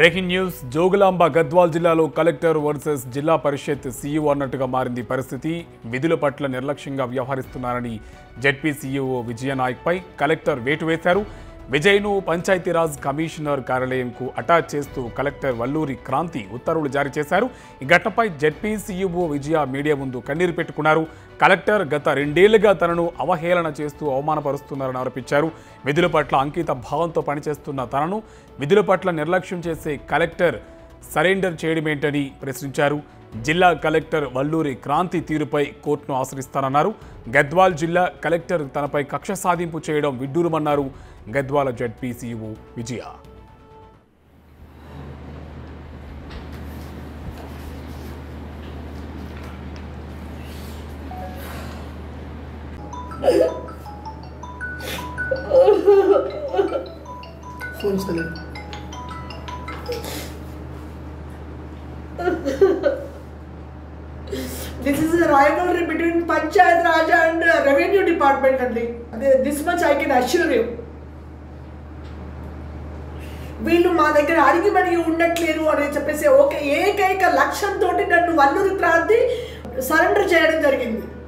Breaking news Jogulamba Gadwal జిల్లాలో collector versus జిల్లా పరిషత్ CEO అన్నట్టుగా మారింది పరిస్థితి. విధుల పట్ల నిర్లక్ష్యంగా వ్యవహరిస్తున్నారని జెడ్పీ సీఈఓ విజయనాయక్పై కలెక్టర్ వేటు వేశారు. విజయ్ను పంచాయతీరాజ్ కమిషనర్ కార్యాలయంకు అటాచ్ చేస్తూ కలెక్టర్ వల్లూరి క్రాంతి ఉత్తర్వులు జారీ చేశారు. ఈ ఘటనపై జెడ్పీ సీఈఓ విజయ మీడియా ముందు కన్నీరు పెట్టుకున్నారు. కలెక్టర్ గత 2 ఏళ్లుగా తనను అవహేళన చేస్తూ అవమానపరుస్తున్నారని ఆరోపించారు. విధుల పట్ల అంకిత భావంతో పనిచేస్తున్న తనను విధుల పట్ల నిర్లక్ష్యం చేసే కలెక్టర్ సరెండర్ చేయడమేంటని ప్రశ్నించారు. జిల్లా కలెక్టర్ వల్లూరి క్రాంతి తీరుపై కోర్టును ఆశ్రయిస్తానన్నారు. గద్వాల్ జిల్లా కలెక్టర్ తనపై కక్ష సాధింపు చేయడం విడ్డూరమన్నారు Gadwal ZP CEO Vijaya. This is a rivalry between Panchayat Raj and Revenue Department only. This much I can assure you. వీళ్ళు మా దగ్గర అడిగి మనకి ఉండట్లేదు అని చెప్పేసి ఏకైక లక్ష్యంతో నన్ను వల్లూరి క్రాంతి సరెండర్ చేయడం జరిగింది.